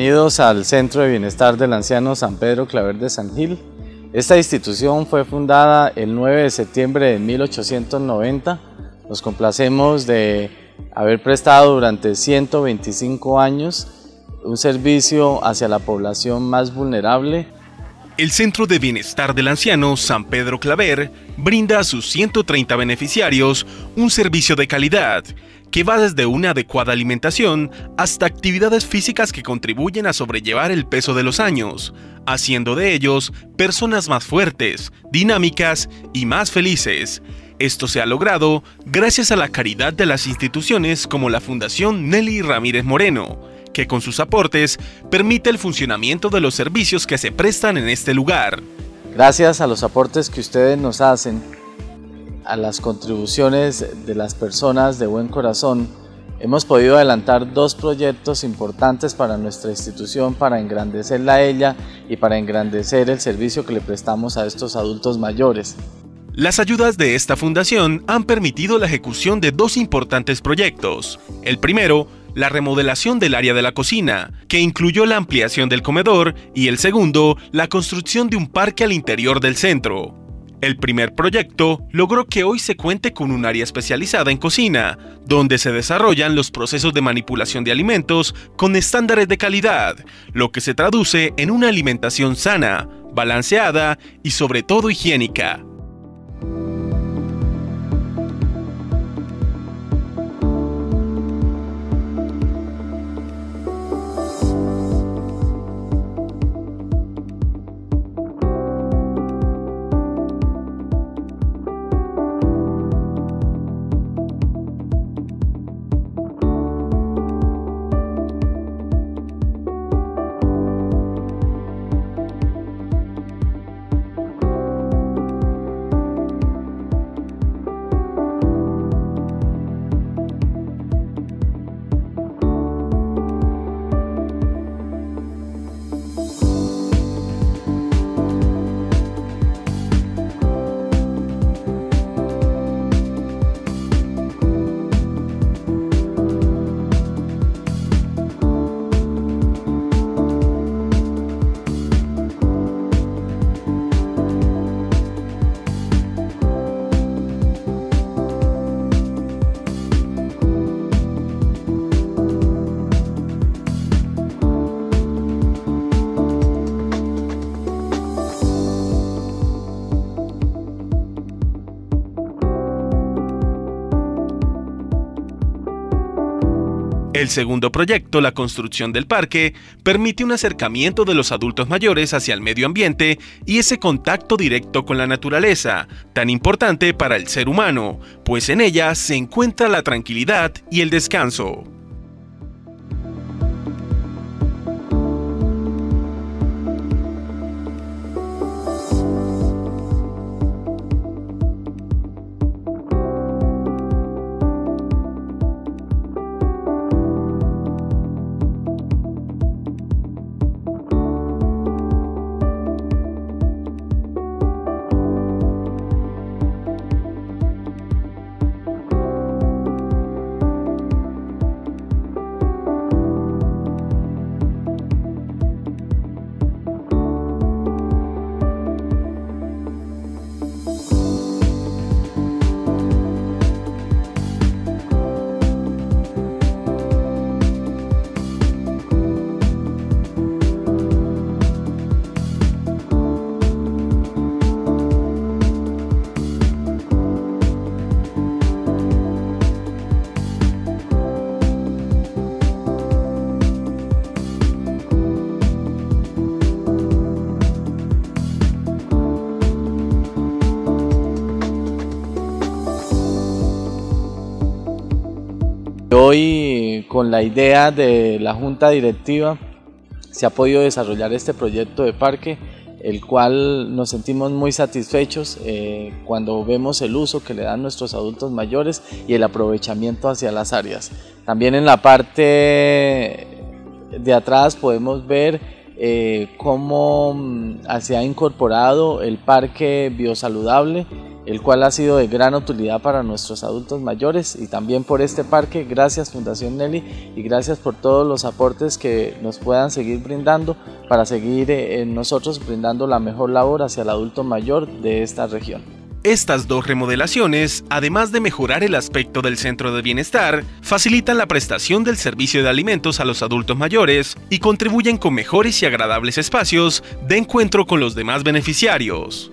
Bienvenidos al Centro de Bienestar del Anciano San Pedro Claver de San Gil. Esta institución fue fundada el 9 de septiembre de 1890. Nos complacemos de haber prestado durante 125 años un servicio hacia la población más vulnerable. El Centro de Bienestar del Anciano San Pedro Claver brinda a sus 130 beneficiarios un servicio de calidad que va desde una adecuada alimentación hasta actividades físicas que contribuyen a sobrellevar el peso de los años, haciendo de ellos personas más fuertes, dinámicas y más felices. Esto se ha logrado gracias a la caridad de las instituciones como la Fundación Nelly Ramírez Moreno, que con sus aportes permite el funcionamiento de los servicios que se prestan en este lugar. Gracias a los aportes que ustedes nos hacen, a las contribuciones de las personas de buen corazón, hemos podido adelantar dos proyectos importantes para nuestra institución, para engrandecerla a ella y para engrandecer el servicio que le prestamos a estos adultos mayores. Las ayudas de esta fundación han permitido la ejecución de dos importantes proyectos. El primero, la remodelación del área de la cocina, que incluyó la ampliación del comedor, y el segundo, la construcción de un parque al interior del centro. El primer proyecto logró que hoy se cuente con un área especializada en cocina, donde se desarrollan los procesos de manipulación de alimentos con estándares de calidad, lo que se traduce en una alimentación sana, balanceada y sobre todo higiénica. El segundo proyecto, la construcción del parque, permite un acercamiento de los adultos mayores hacia el medio ambiente y ese contacto directo con la naturaleza, tan importante para el ser humano, pues en ella se encuentra la tranquilidad y el descanso. Hoy, con la idea de la Junta Directiva, se ha podido desarrollar este proyecto de parque, el cual nos sentimos muy satisfechos cuando vemos el uso que le dan nuestros adultos mayores y el aprovechamiento hacia las áreas. También en la parte de atrás podemos ver cómo se ha incorporado el parque biosaludable, el cual ha sido de gran utilidad para nuestros adultos mayores, y también por este parque. Gracias Fundación Nelly y gracias por todos los aportes que nos puedan seguir brindando para seguir nosotros brindando la mejor labor hacia el adulto mayor de esta región. Estas dos remodelaciones, además de mejorar el aspecto del centro de bienestar, facilitan la prestación del servicio de alimentos a los adultos mayores y contribuyen con mejores y agradables espacios de encuentro con los demás beneficiarios.